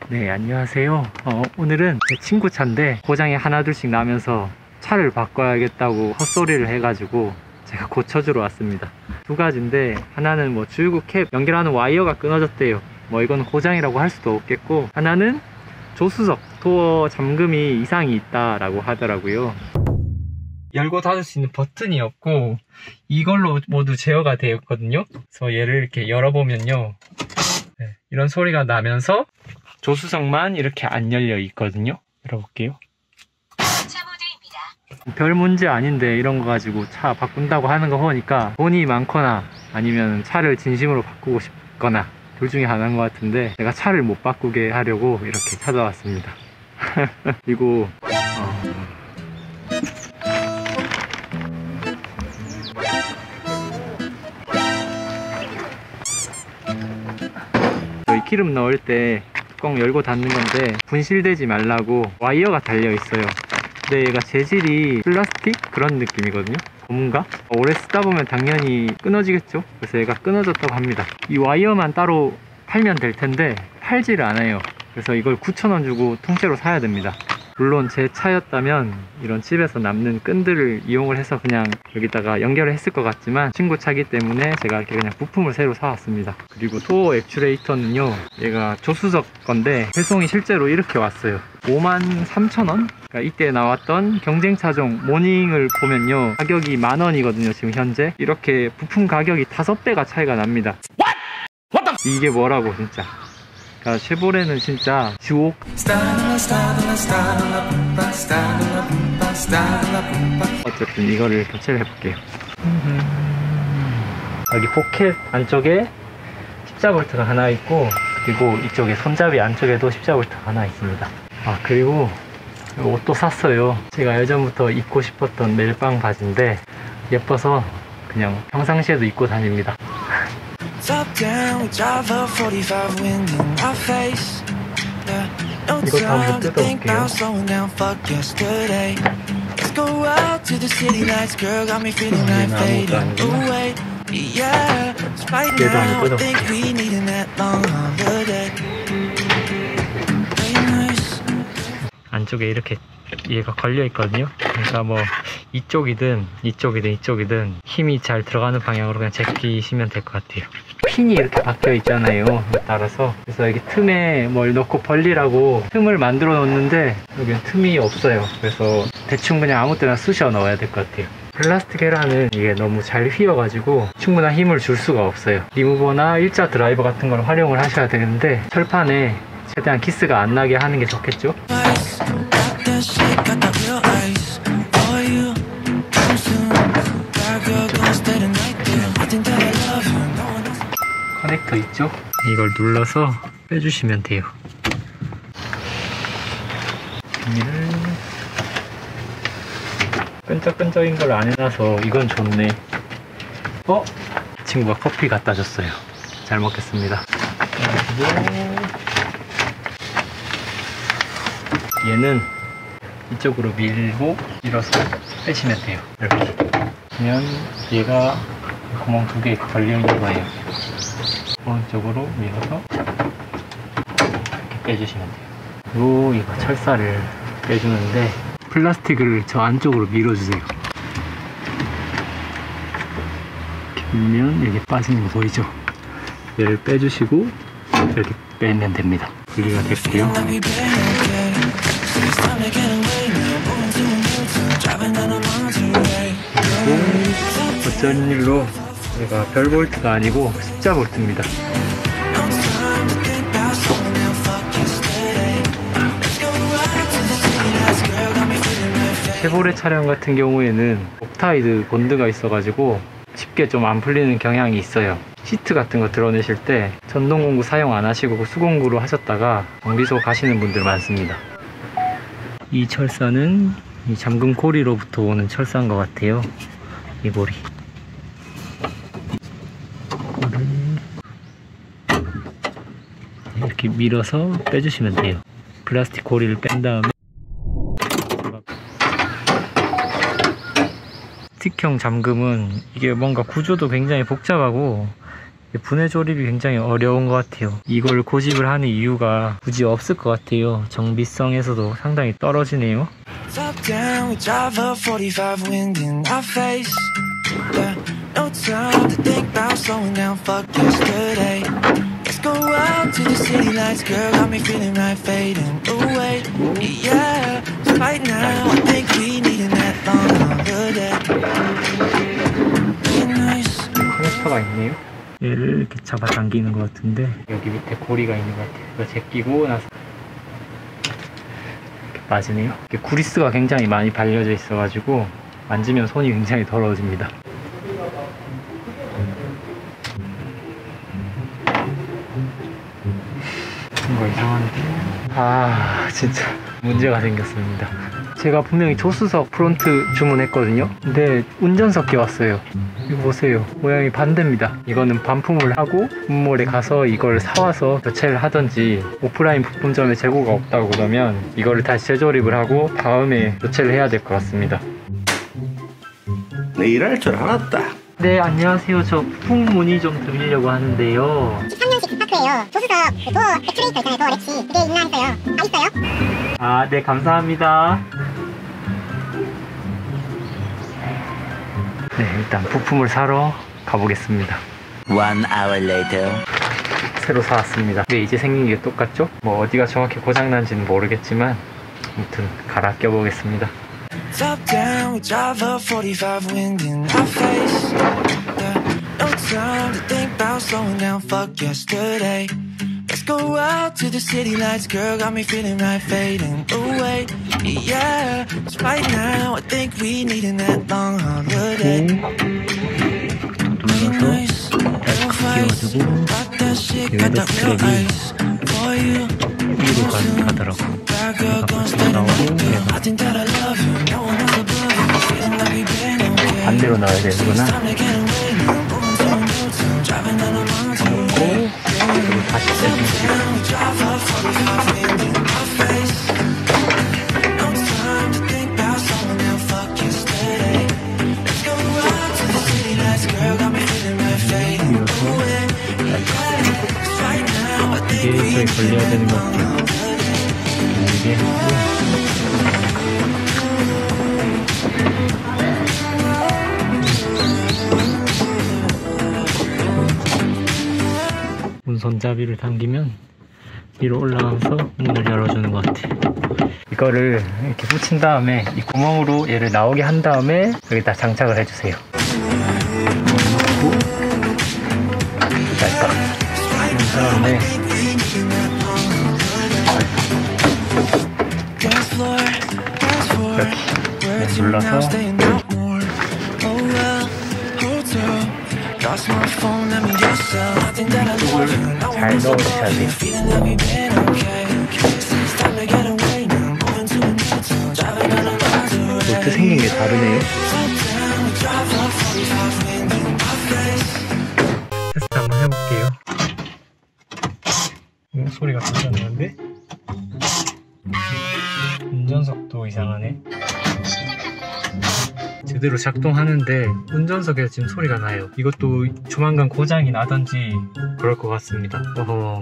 네, 안녕하세요. 오늘은 제 친구 차인데 고장이 하나둘씩 나면서 차를 바꿔야겠다고 헛소리를 해가지고 제가 고쳐주러 왔습니다. 두 가지인데, 하나는 뭐 주유구 캡 연결하는 와이어가 끊어졌대요. 뭐 이건 고장이라고 할 수도 없겠고, 하나는 조수석 도어 잠금이 이상이 있다라고 하더라고요. 열고 닫을 수 있는 버튼이 없고 이걸로 모두 제어가 되어 있거든요. 그래서 얘를 이렇게 열어보면요, 네, 이런 소리가 나면서 조수석만 이렇게 안 열려 있거든요. 열어볼게요. 별 문제 아닌데 이런 거 가지고 차 바꾼다고 하는 거 보니까 돈이 많거나 아니면 차를 진심으로 바꾸고 싶거나 둘 중에 하나인 것 같은데, 제가 차를 못 바꾸게 하려고 이렇게 찾아왔습니다. 그리고 여기 기름 넣을 때 뚜껑 열고 닫는 건데 분실되지 말라고 와이어가 달려 있어요. 근데 얘가 재질이 플라스틱 그런 느낌이거든요. 고문가? 오래 쓰다 보면 당연히 끊어지겠죠. 그래서 얘가 끊어졌다고 합니다. 이 와이어만 따로 팔면 될 텐데 팔지를 않아요. 그래서 이걸 9,000원 주고 통째로 사야 됩니다. 물론 제 차였다면 이런 집에서 남는 끈들을 이용을 해서 그냥 여기다가 연결을 했을 것 같지만, 친구 차기 때문에 제가 이렇게 그냥 부품을 새로 사왔습니다. 그리고 도어 액추레이터는요, 얘가 조수석 건데 배송이 실제로 이렇게 왔어요. 53,000원? 그러니까 이때 나왔던 경쟁차종 모닝을 보면요, 가격이 10,000원이거든요 지금 현재. 이렇게 부품 가격이 5배가 차이가 납니다. 이게 뭐라고 진짜. 쉐보레는 진짜 지옥. 어쨌든 이거를 교체를 해볼게요. 여기 포켓 안쪽에 십자볼트가 하나 있고, 그리고 이쪽에 손잡이 안쪽에도 십자볼트가 하나 있습니다. 그리고 옷도 샀어요. 제가 예전부터 입고 싶었던 멜빵 바지인데 예뻐서 그냥 평상시에도 입고 다닙니다. 이거 다 한번 뜯어볼게요. 얘도 한번 뜯어볼게요. 안쪽에 이렇게 얘가 걸려 있거든요. 그러니까 뭐 이쪽이든 힘이 잘 들어가는 방향으로 그냥 제끼시면 될 것 같아요. 핀이 이렇게 박혀 있잖아요, 따라서. 그래서 여기 틈에 뭘 넣고 벌리라고 틈을 만들어 놓는데 여기는 틈이 없어요. 그래서 대충 그냥 아무 때나 쑤셔 넣어야 될 것 같아요. 플라스틱 헤라는 이게 너무 잘 휘어가지고 충분한 힘을 줄 수가 없어요. 리무버나 일자 드라이버 같은 걸 활용을 하셔야 되는데, 철판에 최대한 기스가 안 나게 하는 게 좋겠죠. 커넥터 있죠? 이걸 눌러서 빼주시면 돼요. 비닐을 끈적끈적인 걸 안 해놔서 이건 좋네. 친구가 커피 갖다 줬어요. 잘 먹겠습니다. 얘는 이쪽으로 밀어서 빼시면 돼요. 이렇게 그러면 얘가 구멍 2개 걸려 있는 거예요. 오른쪽으로 밀어서 이렇게 빼주시면 돼요. 그리고 이거 철사를 빼주는데 플라스틱을 저 안쪽으로 밀어주세요. 이렇게 밀면 여기 빠지는 거 보이죠? 얘를 빼주시고 이렇게 빼면 됩니다. 분리가 됐고요. 그리고 어쩐 일로 얘가 별 볼트가 아니고 십자 볼트입니다. 쉐보레 차량 같은 경우에는 옥타이드 본드가 있어가지고 쉽게 좀 안 풀리는 경향이 있어요. 시트 같은 거 드러내실 때 전동 공구 사용 안 하시고 수공구로 하셨다가 정비소 가시는 분들 많습니다. 이 철사는 이 잠금 고리로부터 오는 철사인 것 같아요. 이 고리. 이렇게 밀어서 빼주시면 돼요. 플라스틱 고리를 뺀 다음에 스틱형 잠금은 이게 뭔가 구조도 굉장히 복잡하고 분해 조립이 굉장히 어려운 것 같아요. 이걸 고집을 하는 이유가 굳이 없을 것 같아요. 정비성에서도 상당히 떨어지네요. Top down, we drive a 45 wind in our face. Yeah, no time to think about slowing down, fuck yesterday. Let's go out to the city lights, girl, got me feeling right, fading away. Yeah, so right now, I think we need that long holiday. Be nice. 커넥터가 있네요. 얘를 이렇게 잡아당기는 것 같은데 여기 밑에 고리가 있는 것 같아요. 이거 제끼고 나서 이렇게 빠지네요. 이게 구리스가 굉장히 많이 발려져 있어가지고 만지면 손이 굉장히 더러워집니다. 뭔가 이상한데? 진짜 문제가 생겼습니다. 제가 분명히 조수석 프론트 주문했거든요. 근데 운전석이 왔어요. 이거 보세요. 모양이 반대입니다. 이거는 반품을 하고 문몰에 가서 이걸 사와서 교체를 하던지, 오프라인 부품점에 재고가 없다고 그러면 이거를 다시 재조립을 하고 다음에 교체를 해야 될 것 같습니다. 네, 일할 줄 알았다. 네, 안녕하세요. 저 부품 문의 좀 드리려고 하는데요. 13년식 디파크예요. 조수석 그 도어 액추레이터 있잖아요. 도어 렉시 그게 있나 했어요. 있어요? 네, 감사합니다. 네, 일단 부품을 사러 가보겠습니다. 1 hour later. 새로 사왔습니다. 네, 이제 생긴 게 똑같죠? 뭐 어디가 정확히 고장난지는 모르겠지만 아무튼 갈아 껴보겠습니다. Top down, we drive a 45 wind in our face. Yeah, no time to think about slowing down, fuck yesterday. Let's go out to the city lights, girl, got me feeling right, fading away. Yeah, so right now, I think we need that long holiday. Be nice, no fights, got that shit, got that real ice for you. 가더라고. Bad girl, gonna stay together. I think that I love you, no one else above you. Feeling like we've been okay. 반대로 나와야 되는구나. Time to get away now, moving to a new town, driving down a mountain. 그리고 다시 세팅시키고. We drive up 45 wind in our face. No time to think about someone else, fuck yesterday. Let's go out to the city lights, girl, got me feeling right, fading away. Right now, I think we 이게 저기 걸려야 되는 것 같아요. 이게 손잡이를 당기면 위로 올라가서 문을 열어주는 것 같아요. 이거를 이렇게 붙인 다음에 이 구멍으로 얘를 나오게 한 다음에 여기다 장착을 해주세요. 넣고 딸깍 한 다음에 이렇게 눌러서 잘 넣어주셔야 돼요. 볼트 생긴 게 다르네요. 테스트 한번 해볼게요. 소리가 진짜 나는데? 운전석도 이상하네. 제대로 작동하는데 운전석에서 지금 소리가 나요. 이것도 조만간 고장이 나던지 그럴 것 같습니다. 어허.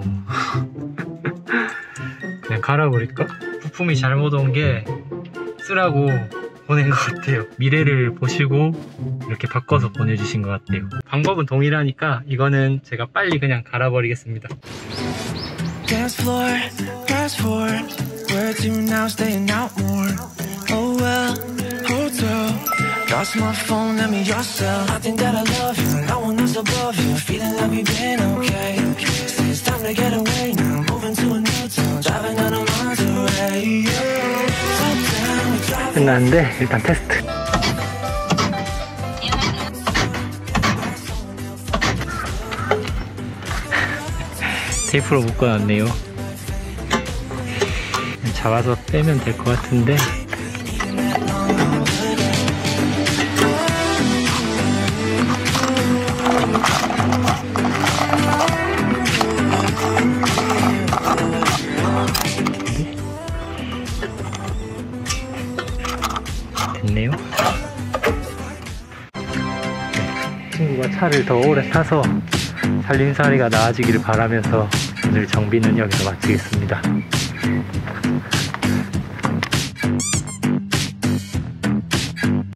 그냥 갈아버릴까? 부품이 잘못 온 게 쓰라고 보낸 것 같아요. 미래를 보시고 이렇게 바꿔서 보내주신 것 같아요. 방법은 동일하니까 이거는 제가 빨리 그냥 갈아버리겠습니다. Dance floor, fast forward. Where to now, staying out more. Oh well, hotel. Lost my phone, let me yourself. I think that I love you, no one else above you. Feeling like we've been okay. Say it's time to get away now. Moving to a new town, driving down a Monterey. Top down, we drive. 끝났는데 일단 테스트. 테이프로 묶어놨네요. 잡아서 빼면 될 것 같은데 됐네요. 친구가 차를 더 오래 타서 살림살이가 나아지기를 바라면서 오늘 정비는 여기서 마치겠습니다.